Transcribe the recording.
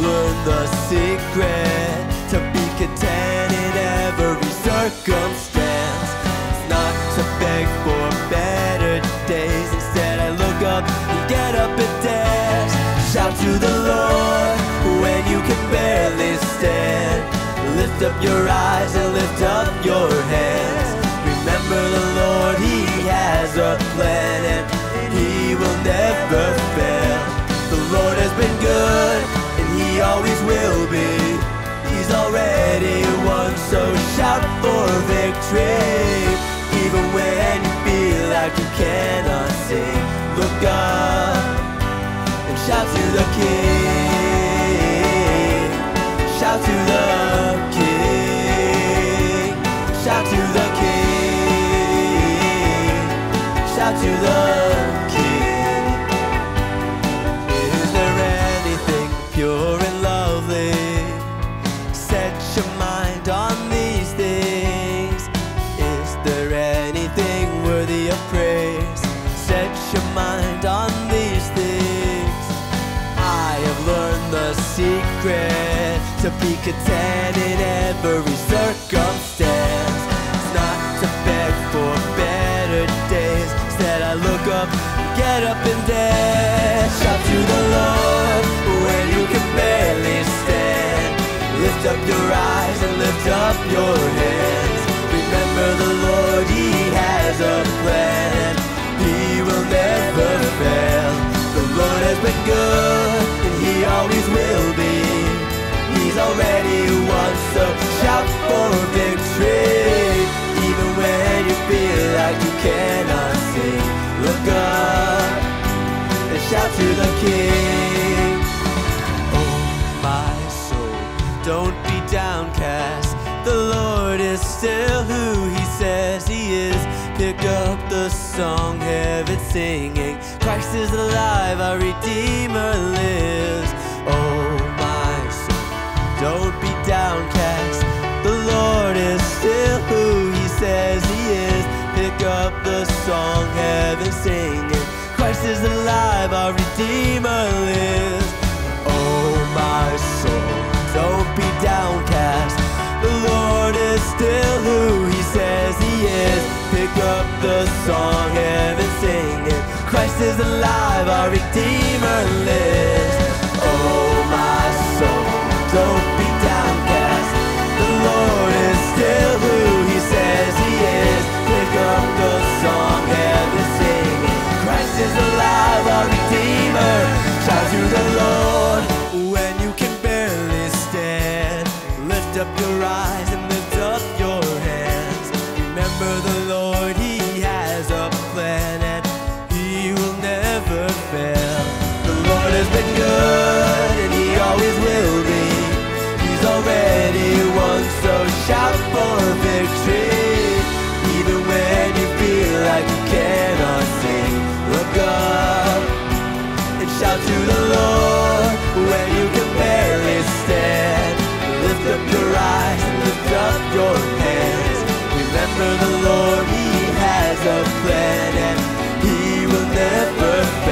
learned the secret to be content in every circumstance. It's not to beg for better days. Instead I look up and get up and dance. Shout to the Lord when you can barely stand. Lift up your eyes and lift up your hands. Remember the Lord, He has a plan and He will never fail. The Lord has been good and He always will be. He's already won, so shout for victory. Even when you feel like you cannot sing, look up and shout to the King. Shout to the King. Shout to the King. Shout to the King. Is there anything pure and lovely? Set your mind on these things. Is there anything worthy of praise? Set your mind on these things. I have learned the secret to be content in every circumstance. It's not to beg for better days. Instead I look up, get up and dance. Shout to the Lord when you can barely stand. Lift up your eyes and lift up your hands. Remember the Lord, He has a plan. He will never fail. The Lord has been good and He always will be. He's already won, so shout for victory. Even when you feel like you cannot sing, look up and shout to the King. Oh my soul, don't be downcast. The Lord is still who He says He is. Pick up the song, heaven singing. Christ is alive, our Redeemer lives. Oh my soul, don't be downcast. The Lord is still who He says He is. Pick up the song, heaven singing. Christ is alive, our Redeemer lives. Oh my soul, don't be downcast. The Lord is still who He says He is. Pick up the song, heaven singing. Christ is alive, our Redeemer lives. Oh my soul, don't be downcast. The Lord is still who He says He is. Pick up the song, heaven singing. Christ is alive, our Redeemer. Shout to the Lord when you can barely stand. Lift up your eyes and lift up your hands. Remember the Lord, He has a plan and He will never fail. The Lord has been good and He always will be. He's already won, so shout for victory. Even when you feel like you cannot sing, look up and shout to the Lord when you can barely stand. Lift up your eyes and lift up your hands. Remember the Lord, He has a plan and He will never fail.